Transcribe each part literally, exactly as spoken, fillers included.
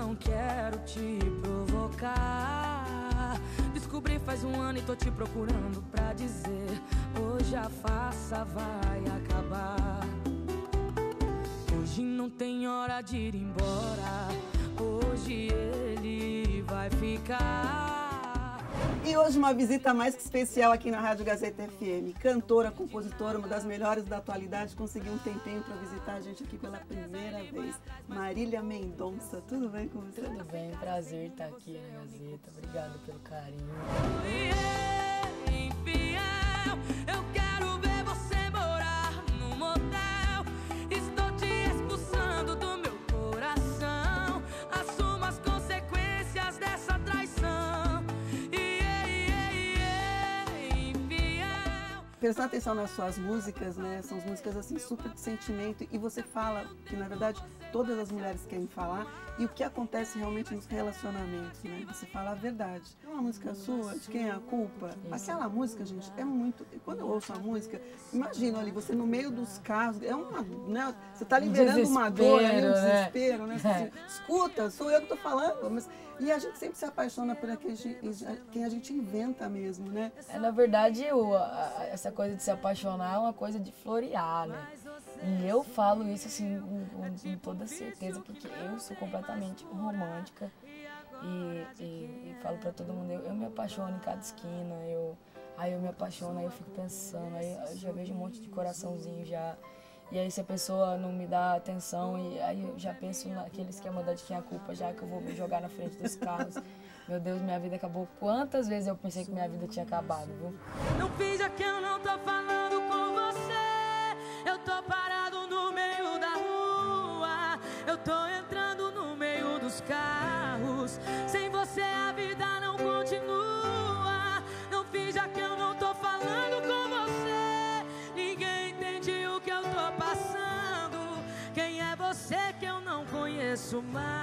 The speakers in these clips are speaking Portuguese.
não quero te provocar. Descobri faz um ano e tô te procurando pra dizer: hoje a farsa vai acabar. Hoje não tem hora de ir embora, hoje ele vai ficar. E hoje uma visita mais que especial aqui na Rádio Gazeta F M. Cantora, compositora, uma das melhores da atualidade, conseguiu um tempinho para visitar a gente aqui pela primeira vez. Marília Mendonça, tudo bem com você? Tudo bem, prazer estar aqui na Gazeta. Obrigado pelo carinho. Infiel, eu quero ver você morar no motel. Estou te expulsando do meu coração. Assuma as consequências dessa traição. Prestar atenção nas suas músicas, né? São músicas assim super de sentimento, e você fala que na verdade todas as mulheres querem falar e o que acontece realmente nos relacionamentos, né? Você fala a verdade. É uma música sua, de quem é a culpa? Aquela música, gente, é muito... Quando eu ouço a música, imagina ali, você no meio dos carros, é uma, né? Você tá liberando uma dor, ali, um desespero, né? Você, assim, escuta, sou eu que tô falando, mas... E a gente sempre se apaixona por aquele, quem a gente inventa mesmo, né? É, na verdade, o, a, essa coisa de se apaixonar é uma coisa de florear, né? E eu falo isso assim com, com, com toda certeza, porque eu sou completamente romântica e, e, e falo pra todo mundo, eu, eu me apaixono em cada esquina, eu, aí eu me apaixono, aí eu fico pensando, aí eu já vejo um monte de coraçãozinho já. E aí se a pessoa não me dá atenção, e aí eu já penso naquele esquema da de quem é a culpa, já que eu vou me jogar na frente dos carros. Meu Deus, minha vida acabou. Quantas vezes eu pensei que minha vida tinha acabado, viu? Não finja que eu não tô falando com você. Eu tô parado no meio da rua. Eu tô entrando no meio dos carros. Sem você a vida não continua. Não finja que eu não tô falando com você. Ninguém entende o que eu tô passando. Quem é você que eu não conheço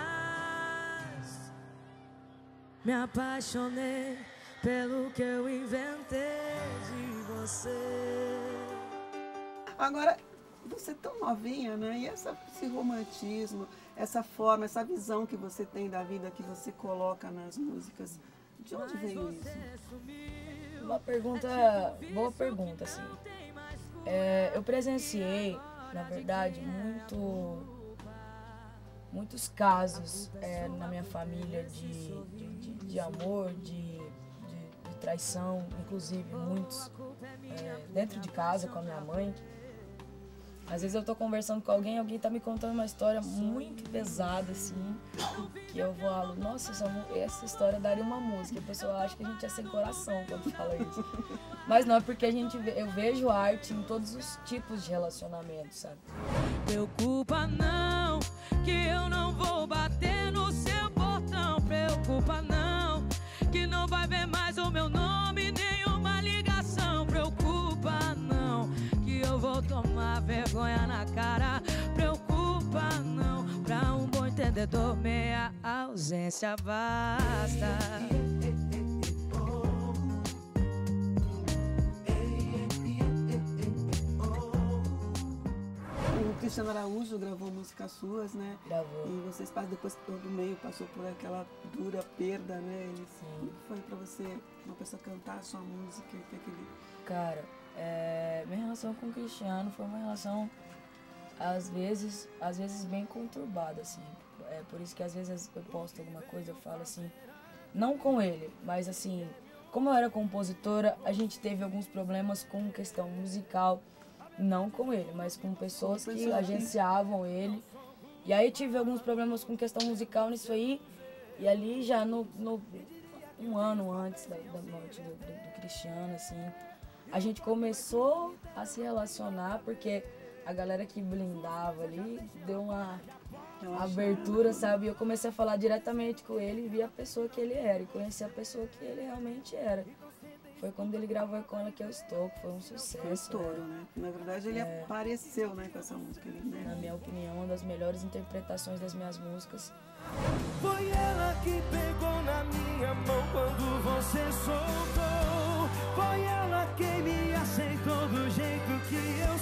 mais? Me apaixonei pelo que eu inventei de você. Agora, você é tão novinha, né? E essa, esse romantismo, essa forma, essa visão que você tem da vida, que você coloca nas músicas, de onde veio isso? Uma pergunta, boa pergunta, assim. É, eu presenciei, na verdade, muito, muitos casos é, na minha família de, de, de, de amor, de, de, de traição, inclusive muitos é, dentro de casa com a minha mãe. Às vezes eu tô conversando com alguém, alguém tá me contando uma história muito pesada, assim, que eu falo, nossa, essa, essa história daria uma música. A pessoa acha que a gente é sem coração quando fala isso. Mas não, é porque a gente, eu vejo arte em todos os tipos de relacionamentos, sabe? Preocupa não, que eu não vou bater no seu portão. Preocupa não, que não vai ver mais o meu nome, nenhuma ligação. Preocupa não, que eu vou tomar vergonha na cara. Preocupa não, pra um bom entendedor meia ausência basta. O Cristiano Araújo gravou músicas suas, né? Gravou. E vocês depois todo meio passou por aquela dura perda, né? Ele, como foi pra você, uma pessoa cantar a sua música e ter aquele... Cara, é, minha relação com o Cristiano foi uma relação, às vezes, às vezes bem conturbada, assim. É por isso que às vezes eu posto alguma coisa, eu falo assim, não com ele, mas assim, como eu era compositora, a gente teve alguns problemas com questão musical, não com ele, mas com pessoas que agenciavam ele. E aí tive alguns problemas com questão musical nisso aí, e ali já no, no um ano antes da, da morte do, do, do Cristiano, assim, a gente começou a se relacionar, porque a galera que blindava ali deu uma abertura, sabe? Eu comecei a falar diretamente com ele e vi a pessoa que ele era, e conheci a pessoa que ele realmente era. Foi quando ele gravou Com Ela Que Eu Estou, que foi um sucesso. Foi estouro, né? né? Na verdade, ele é... apareceu, né, com essa música. Ele, né? Na minha opinião, uma das melhores interpretações das minhas músicas. Foi ela que pegou na minha mão quando você soltou. Foi ela quem me aceitou do jeito que eu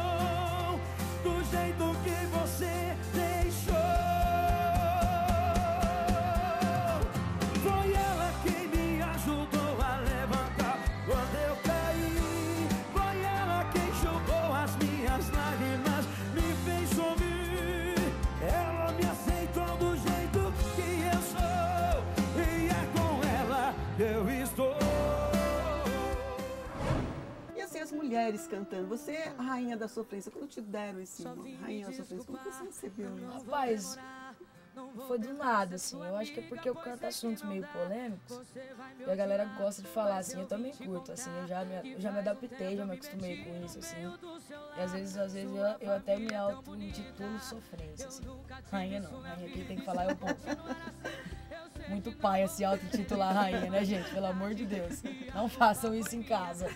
sou, do jeito que você deixou. mulheres cantando. Você é a rainha da sofrência. Quando te deram esse nome, rainha da sofrência, como você recebeu isso? Rapaz, foi do nada, assim. Eu acho que é porque eu canto assuntos meio polêmicos e a galera gosta de falar, assim. Eu também curto, assim. Eu já me, eu já me adaptei, já me acostumei com isso, assim. E às vezes, às vezes eu, eu até me auto-intitulo sofrência, assim. Rainha não, rainha quem tem que falar é o povo. Muito paia se auto-intitular rainha, né, gente? Pelo amor de Deus. Não façam isso em casa.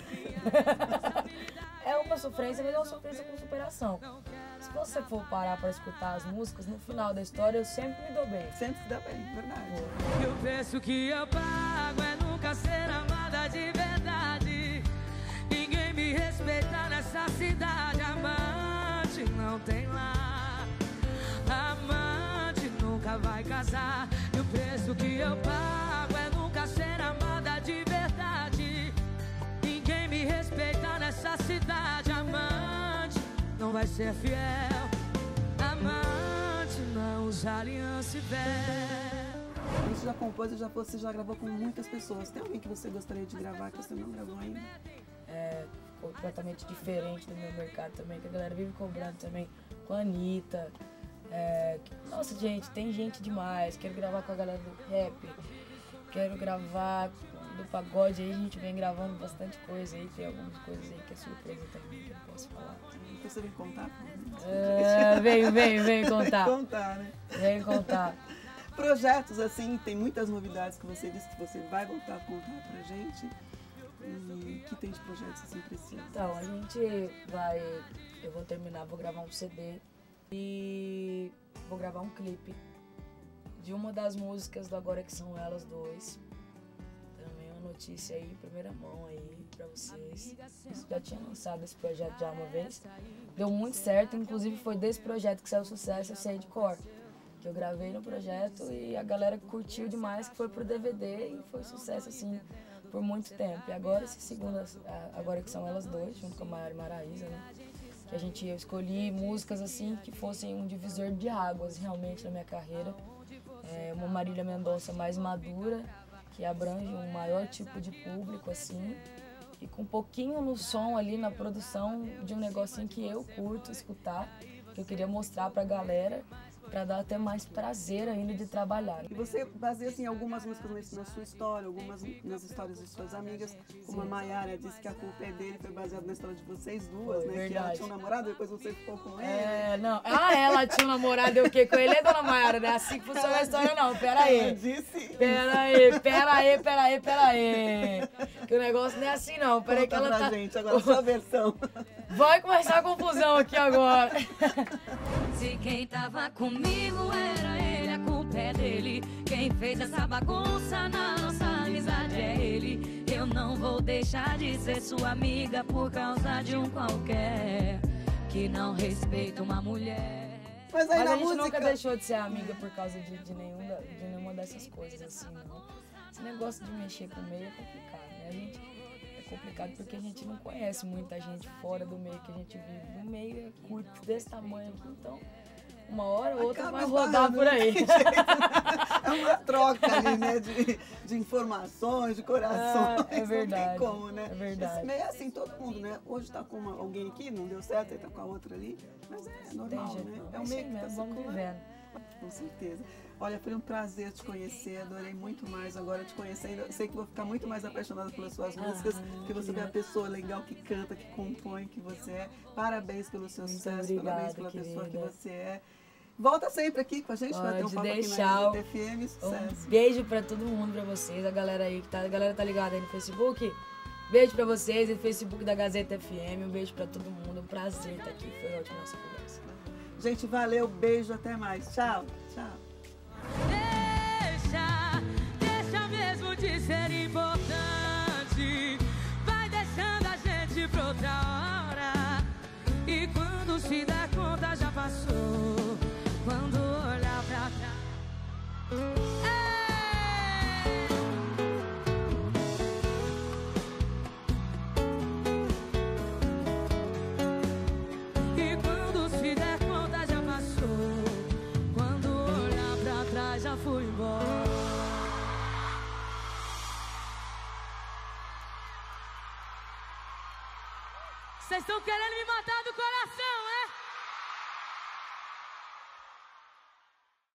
É uma sofrência, mas é uma sofrência com superação. Se você for parar para escutar as músicas, no final da história eu sempre me dou bem. Sempre se dá bem, verdade. Eu penso que eu pago é nunca ser amada de verdade. Ninguém me respeita nessa cidade. Amante não tem lá. Amante nunca vai casar. E o preço que eu pago é nunca ser amada de verdade. Ninguém me respeita nessa cidade. Amante não vai ser fiel. Amante não usa aliança e véu. Você já compôs, já, você já gravou com muitas pessoas. Tem alguém que você gostaria de gravar que você não gravou ainda? É completamente diferente do meu mercado também, que a galera vive cobrando também com a Anitta. É, nossa, gente, tem gente demais. Quero gravar com a galera do rap. Quero gravar do pagode. Aí a gente vem gravando bastante coisa aí. Tem algumas coisas aí que é surpresa também, que eu não posso falar. Então você vem contar? É, vem, vem, vem contar. Vem contar, né? Vem contar. Projetos, assim, tem muitas novidades que você disse que você vai voltar a contar pra gente. E que tem de projetos assim pra esse ano? Então, a gente vai... Eu vou terminar, vou gravar um C D. E vou gravar um clipe de uma das músicas do Agora Que São Elas dois. Também uma notícia aí, primeira mão aí pra vocês. Eu já tinha lançado esse projeto já uma vez. Deu muito certo, inclusive foi desse projeto que saiu o sucesso, eu sei de cor. Que eu gravei no projeto e a galera curtiu demais, que foi pro D V D e foi sucesso assim por muito tempo. E agora esse segundo, Agora Que São Elas dois, junto com a Maiara e Maraísa, né? Que a gente, eu escolhi músicas assim que fossem um divisor de águas realmente na minha carreira. É uma Marília Mendonça mais madura, que abrange um maior tipo de público assim, e com um pouquinho no som ali, na produção de um negocinho que eu curto escutar, que eu queria mostrar pra galera, pra dar até mais prazer ainda de trabalhar. E você baseia assim, algumas músicas na sua história, algumas nas histórias de suas amigas, como a Maiara disse que a culpa é dele, foi baseado na história de vocês duas, foi, né? Verdade. Que ela tinha um namorado, depois você ficou com ele. É, não. Ah, ela tinha um namorado e o quê? Com ele, dona Maiara? Não é assim que funciona a história, não. Pera aí. Ela disse Pera aí, pera aí, pera aí, pera aí. Que o negócio não é assim, não. Pera aí que ela pra tá... gente, agora a sua versão. Vai começar a confusão aqui agora. Se quem tava comigo era ele, a culpa é dele. Quem fez essa bagunça na nossa amizade é ele. Eu não vou deixar de ser sua amiga por causa de um qualquer que não respeita uma mulher. Mas, aí Mas na a gente música... nunca deixou de ser amiga por causa de, de, nenhum, de nenhuma dessas coisas assim, não. Esse negócio de mexer com o meio é complicado, né? A gente... É complicado porque a gente não conhece muita gente fora do meio que a gente vive. O meio é curto desse tamanho aqui, então uma hora ou outra Acaba vai rodar por aí. É uma troca ali, né, de, de informações, de corações. Ah, é verdade. Não tem como, né? É verdade. Esse meio é assim, todo mundo, né? Hoje tá com uma, alguém aqui, não deu certo, aí tá com a outra ali. Mas é normal, jeito, né? não. É o É meio assim que tá mesmo, se vamos colando. vivendo. Com certeza. Olha, foi um prazer te conhecer, adorei muito mais agora te conhecendo. Eu sei que vou ficar muito mais apaixonada pelas suas músicas, Ah, que você é uma pessoa legal que canta, que compõe, que você é. Parabéns pelo seu Muito sucesso, obrigada, parabéns pela pessoa que querida. você é. Volta sempre aqui com a gente, vai ter um Pode papo aqui deixar. na Gazeta F M, sucesso. Um beijo pra todo mundo, pra vocês, a galera aí que tá, a galera tá ligada aí no Facebook. Beijo pra vocês, no Facebook da Gazeta F M, um beijo pra todo mundo, um prazer estar aqui, foi ótima nossa conversa. Gente, valeu, beijo, até mais. Tchau, tchau. Deixa, deixa mesmo de ser importante. Vai deixando a gente pra outra hora. E quando se der conta já passou. Quando olhar pra trás. E quando se der conta já passou. Quando olhar Vocês estão querendo me matar do coração, é?